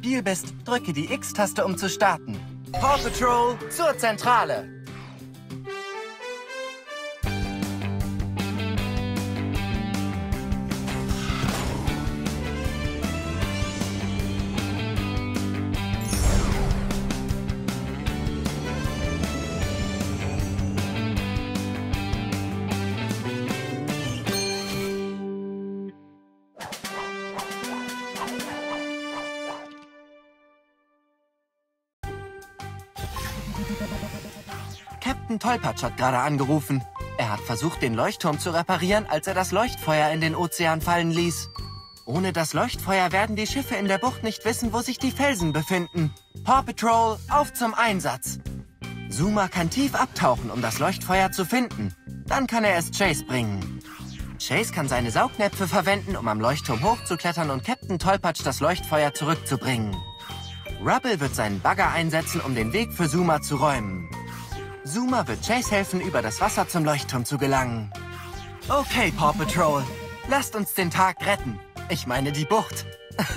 Spiel bist, drücke die X-Taste, um zu starten. Paw Patrol zur Zentrale. Captain Tollpatsch hat gerade angerufen. Er hat versucht, den Leuchtturm zu reparieren, als er das Leuchtfeuer in den Ozean fallen ließ. Ohne das Leuchtfeuer werden die Schiffe in der Bucht nicht wissen, wo sich die Felsen befinden. Paw Patrol, auf zum Einsatz! Zuma kann tief abtauchen, um das Leuchtfeuer zu finden. Dann kann er es Chase bringen. Chase kann seine Saugnäpfe verwenden, um am Leuchtturm hochzuklettern und Captain Tollpatsch das Leuchtfeuer zurückzubringen. Rubble wird seinen Bagger einsetzen, um den Weg für Zuma zu räumen. Zuma wird Chase helfen, über das Wasser zum Leuchtturm zu gelangen. Okay, Paw Patrol, lasst uns den Tag retten. Ich meine die Bucht.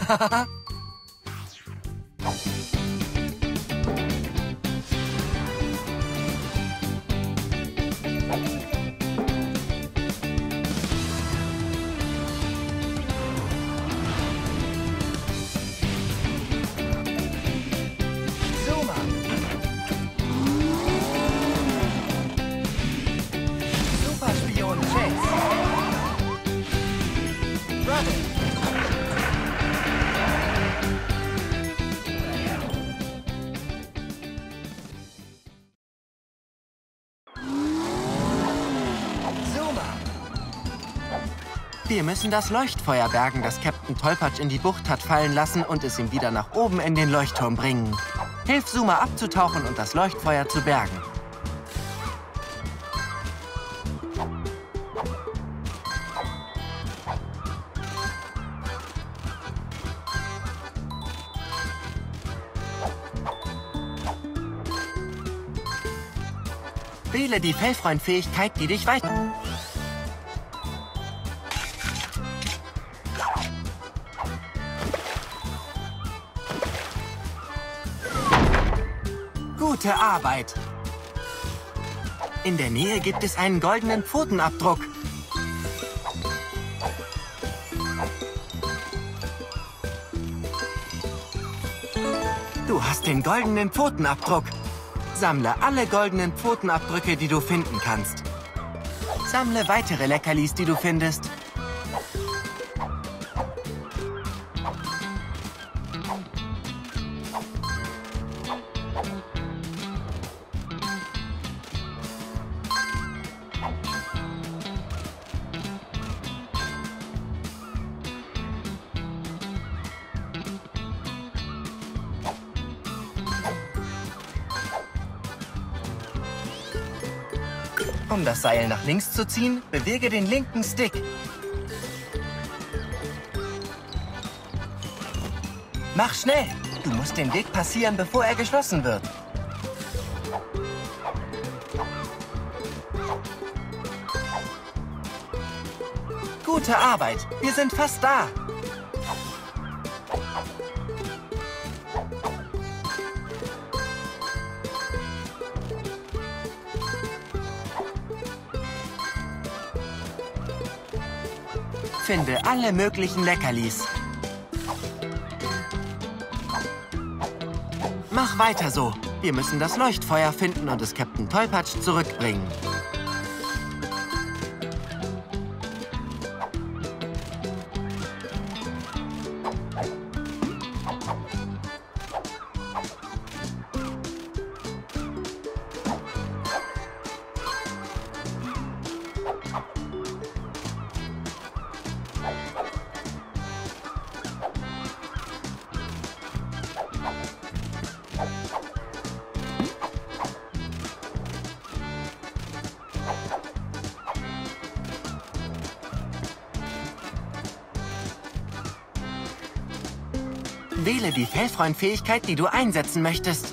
Wir müssen das Leuchtfeuer bergen, das Captain Tollpatsch in die Bucht hat fallen lassen und es ihm wieder nach oben in den Leuchtturm bringen. Hilf Zuma abzutauchen und das Leuchtfeuer zu bergen. Wähle die Fellfreund-Fähigkeit, die dich weiter... Gute Arbeit! In der Nähe gibt es einen goldenen Pfotenabdruck. Du hast den goldenen Pfotenabdruck. Sammle alle goldenen Pfotenabdrücke, die du finden kannst. Sammle weitere Leckerlis, die du findest. Um das Seil nach links zu ziehen, bewege den linken Stick. Mach schnell! Du musst den Weg passieren, bevor er geschlossen wird. Gute Arbeit! Wir sind fast da! Finde alle möglichen Leckerlis. Mach weiter so. Wir müssen das Leuchtfeuer finden und es Captain Tollpatsch zurückbringen. Wähle die Fellfreund-Fähigkeit, die du einsetzen möchtest.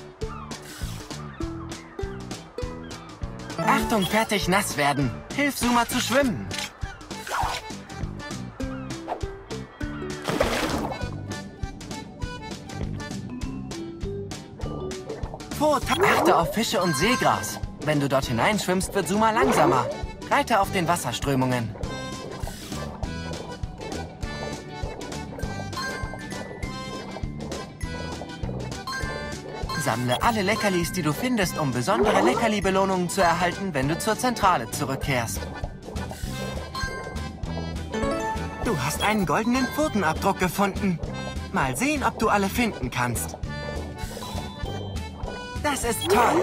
Achtung, fertig, nass werden. Hilf Zuma zu schwimmen. Achte auf Fische und Seegras. Wenn du dort hineinschwimmst, wird Zuma langsamer. Reite auf den Wasserströmungen. Sammle alle Leckerlis, die du findest, um besondere Leckerli-Belohnungen zu erhalten, wenn du zur Zentrale zurückkehrst. Du hast einen goldenen Pfotenabdruck gefunden. Mal sehen, ob du alle finden kannst. Das ist toll!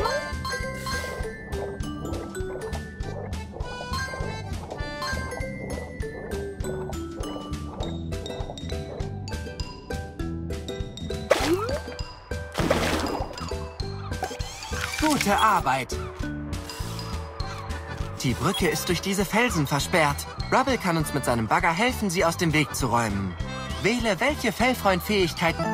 Gute Arbeit! Die Brücke ist durch diese Felsen versperrt. Rubble kann uns mit seinem Bagger helfen, sie aus dem Weg zu räumen. Wähle, welche Fellfreund-Fähigkeiten...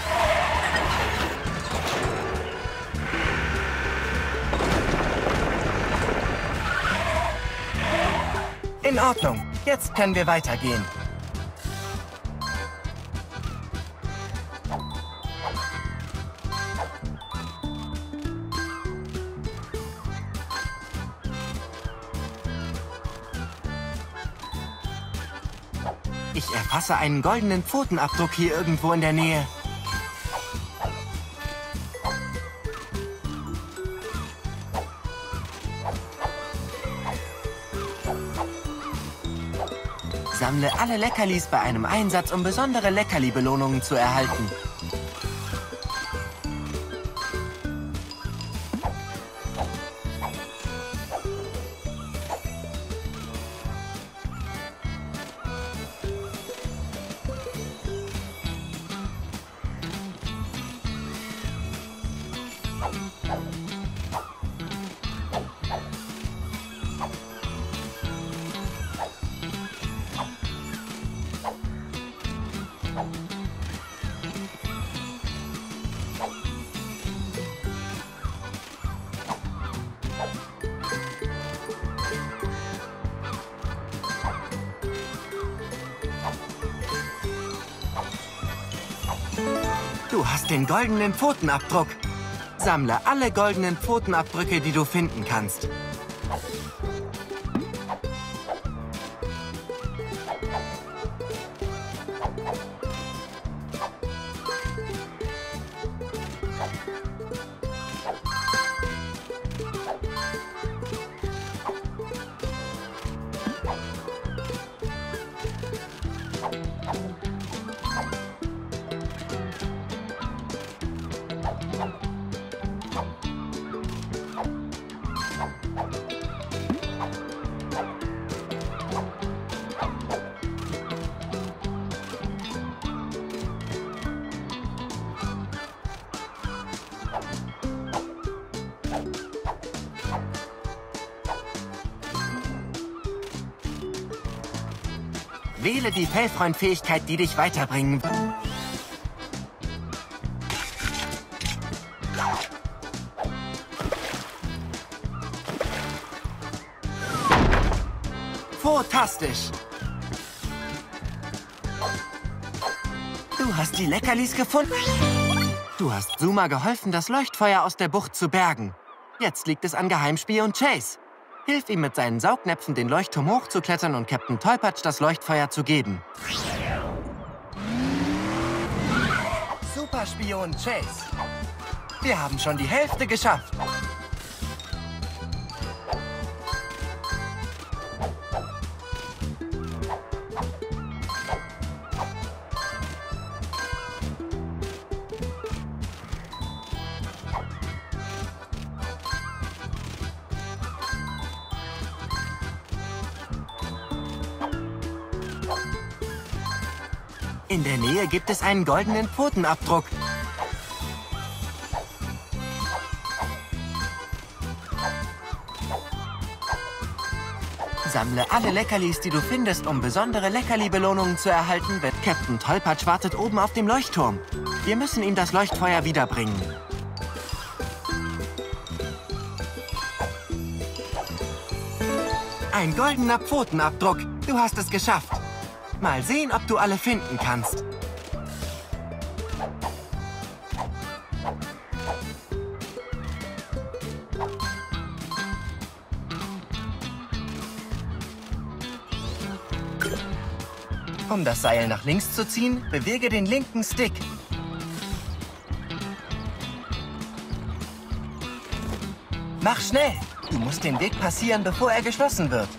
In Ordnung. Jetzt können wir weitergehen. Ich erfasse einen goldenen Pfotenabdruck hier irgendwo in der Nähe. Sammle alle Leckerlis bei einem Einsatz, um besondere Leckerli-Belohnungen zu erhalten. Du hast den goldenen Pfotenabdruck. Sammle alle goldenen Pfotenabdrücke, die du finden kannst. Wähle die Fellfreund-Fähigkeit, die dich weiterbringen wird. Fantastisch! Du hast die Leckerlis gefunden. Du hast Zuma geholfen, das Leuchtfeuer aus der Bucht zu bergen. Jetzt liegt es an Geheimspion Chase. Hilf ihm mit seinen Saugnäpfen, den Leuchtturm hochzuklettern und Captain Tollpatsch das Leuchtfeuer zu geben. Superspion Chase. Wir haben schon die Hälfte geschafft. In der Nähe gibt es einen goldenen Pfotenabdruck. Sammle alle Leckerlis, die du findest, um besondere Leckerli-Belohnungen zu erhalten. Captain Tollpatsch wartet oben auf dem Leuchtturm. Wir müssen ihm das Leuchtfeuer wiederbringen. Ein goldener Pfotenabdruck. Du hast es geschafft. Mal sehen, ob du alle finden kannst. Um das Seil nach links zu ziehen, bewege den linken Stick. Mach schnell! Du musst den Weg passieren, bevor er geschlossen wird.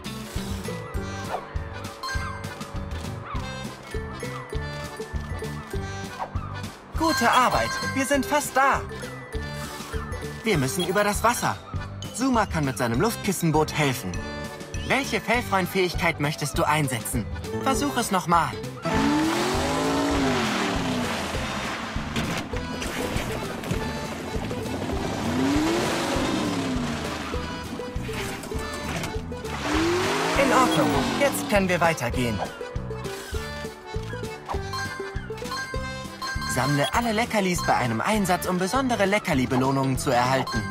Gute Arbeit! Wir sind fast da! Wir müssen über das Wasser. Zuma kann mit seinem Luftkissenboot helfen. Welche Fellfreund-Fähigkeit möchtest du einsetzen? Versuch es nochmal. In Ordnung. Jetzt können wir weitergehen. Sammle alle Leckerlis bei einem Einsatz, um besondere Leckerli-Belohnungen zu erhalten.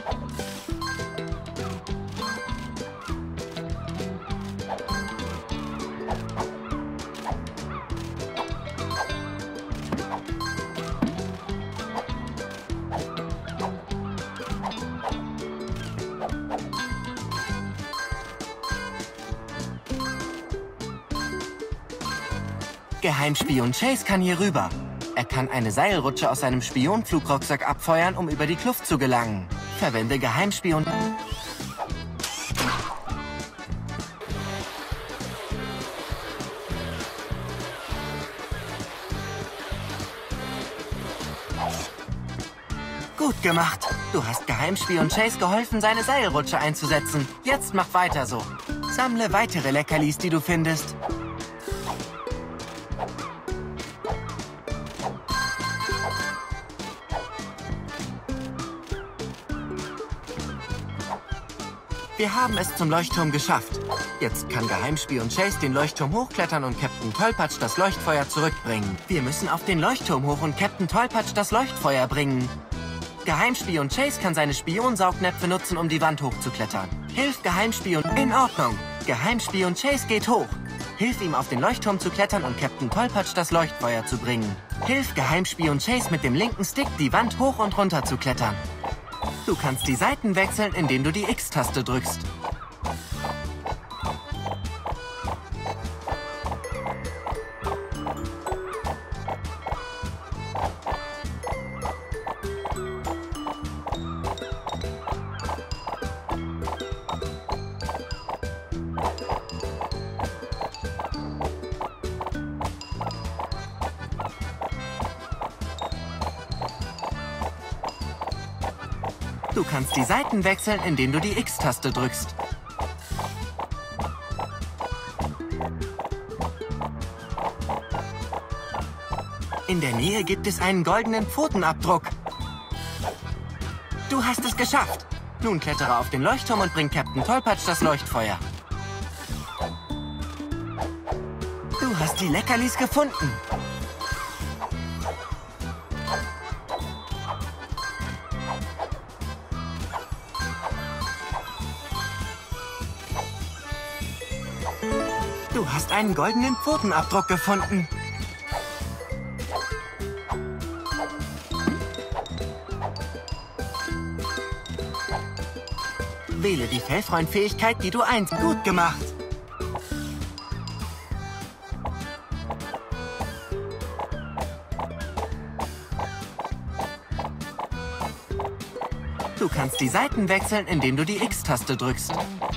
Geheimspion Chase kann hier rüber. Er kann eine Seilrutsche aus seinem Spionflugrucksack abfeuern, um über die Kluft zu gelangen. Verwende Geheimspion. Gut gemacht. Du hast Geheimspion Chase geholfen, seine Seilrutsche einzusetzen. Jetzt mach weiter so. Sammle weitere Leckerlis, die du findest. Wir haben es zum Leuchtturm geschafft. Jetzt kann Geheimspion Chase den Leuchtturm hochklettern und Captain Tollpatsch das Leuchtfeuer zurückbringen. Wir müssen auf den Leuchtturm hoch und Captain Tollpatsch das Leuchtfeuer bringen. Geheimspion Chase kann seine Spionsaugnäpfe nutzen, um die Wand hochzuklettern. Hilf Geheimspion... In Ordnung. Geheimspion Chase geht hoch. Hilf ihm, auf den Leuchtturm zu klettern und Captain Tollpatsch das Leuchtfeuer zu bringen. Hilf Geheimspion Chase mit dem linken Stick, die Wand hoch und runter zu klettern. Du kannst die Seiten wechseln, indem du die X-Taste drückst. Du kannst die Seiten wechseln, indem du die X-Taste drückst. In der Nähe gibt es einen goldenen Pfotenabdruck. Du hast es geschafft. Nun klettere auf den Leuchtturm und bring Captain Tollpatsch das Leuchtfeuer. Du hast die Leckerlis gefunden. Du hast einen goldenen Pfotenabdruck gefunden. Wähle die Fellfreund-Fähigkeit, die du einsetzt. Gut gemacht. Du kannst die Seiten wechseln, indem du die X-Taste drückst.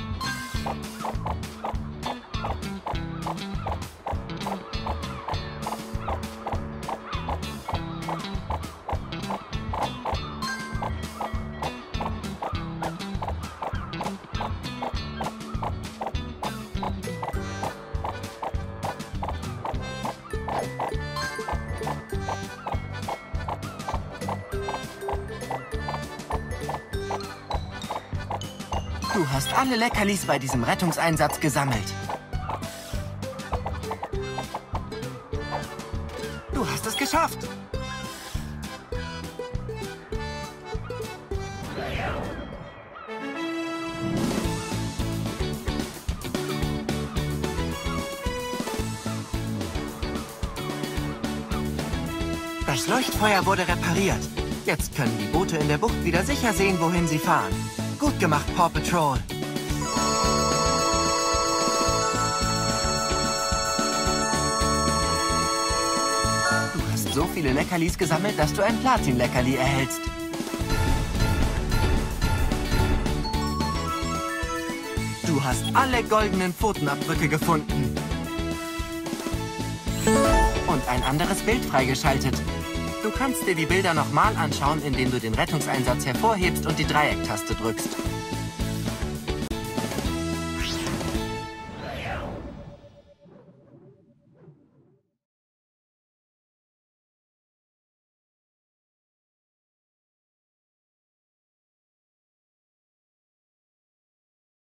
Du hast alle Leckerlis bei diesem Rettungseinsatz gesammelt. Du hast es geschafft. Das Leuchtfeuer wurde repariert. Jetzt können die Boote in der Bucht wieder sicher sehen, wohin sie fahren. Gut gemacht, Paw Patrol. hast so viele Leckerlis gesammelt, dass du ein Platin-Leckerli erhältst. Du hast alle goldenen Pfotenabdrücke gefunden. Und ein anderes Bild freigeschaltet. Du kannst dir die Bilder nochmal anschauen, indem du den Rettungseinsatz hervorhebst und die Dreiecktaste drückst.